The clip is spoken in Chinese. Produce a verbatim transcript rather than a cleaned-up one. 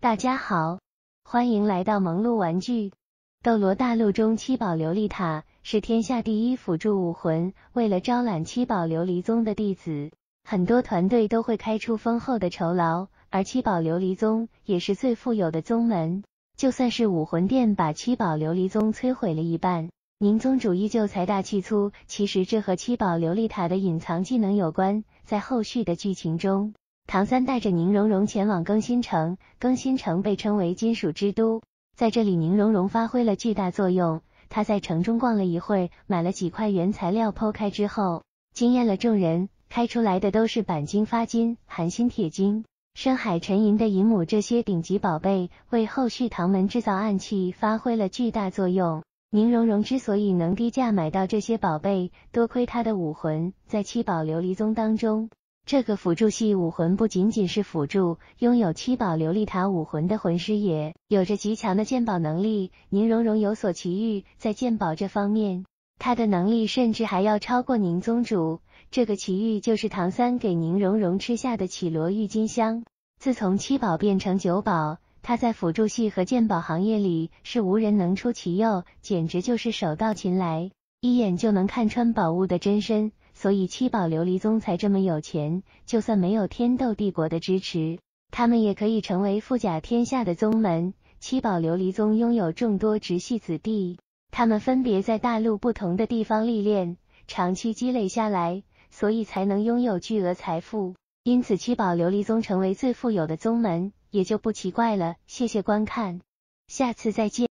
大家好，欢迎来到萌鹿玩具。斗罗大陆中七宝琉璃塔是天下第一辅助武魂，为了招揽七宝琉璃宗的弟子，很多团队都会开出丰厚的酬劳，而七宝琉璃宗也是最富有的宗门。就算是武魂殿把七宝琉璃宗摧毁了一半，宁宗主依旧财大气粗。其实这和七宝琉璃塔的隐藏技能有关。在后续的剧情中，唐三带着宁荣荣前往更新城，更新城被称为金属之都。在这里，宁荣荣发挥了巨大作用。他在城中逛了一会，买了几块原材料，剖开之后惊艳了众人。开出来的都是钣金、发金、含锌、铁金、深海沉银的银母，这些顶级宝贝为后续唐门制造暗器发挥了巨大作用。宁荣荣之所以能低价买到这些宝贝，多亏她的武魂。在七宝琉璃宗当中，这个辅助系武魂不仅仅是辅助，拥有七宝琉璃塔武魂的魂师也有着极强的鉴宝能力。宁荣荣有所奇遇，在鉴宝这方面，她的能力甚至还要超过宁宗主。这个奇遇就是唐三给宁荣荣吃下的绮罗郁金香。自从七宝变成九宝，他在辅助系和鉴宝行业里是无人能出其右，简直就是手到擒来，一眼就能看穿宝物的真身。所以七宝琉璃宗才这么有钱，就算没有天斗帝国的支持，他们也可以成为富甲天下的宗门。七宝琉璃宗拥有众多直系子弟，他们分别在大陆不同的地方历练，长期积累下来，所以才能拥有巨额财富。因此七宝琉璃宗成为最富有的宗门，也就不奇怪了。谢谢观看，下次再见。